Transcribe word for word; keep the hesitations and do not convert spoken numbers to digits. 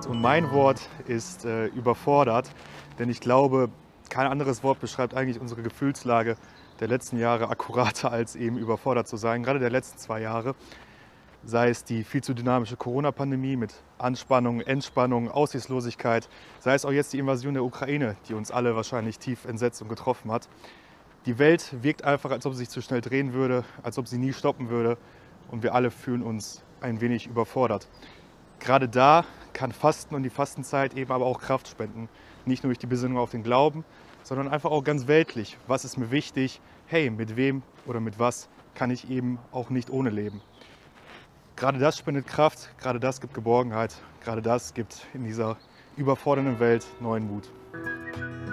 Wort und mein Wort ist äh, überfordert, denn ich glaube, kein anderes Wort beschreibt eigentlich unsere Gefühlslage der letzten Jahre akkurater als eben überfordert zu sein. Gerade der letzten zwei Jahre, sei es die viel zu dynamische Corona-Pandemie mit Anspannung, Entspannung, Aussichtslosigkeit, sei es auch jetzt die Invasion der Ukraine, die uns alle wahrscheinlich tief entsetzt und getroffen hat. Die Welt wirkt einfach, als ob sie sich zu schnell drehen würde, als ob sie nie stoppen würde und wir alle fühlen uns ein wenig überfordert. Gerade da kann Fasten und die Fastenzeit eben aber auch Kraft spenden. Nicht nur durch die Besinnung auf den Glauben, sondern einfach auch ganz weltlich. Was ist mir wichtig? Hey, mit wem oder mit was kann ich eben auch nicht ohne leben? Gerade das spendet Kraft, gerade das gibt Geborgenheit, gerade das gibt in dieser überfordernden Welt neuen Mut.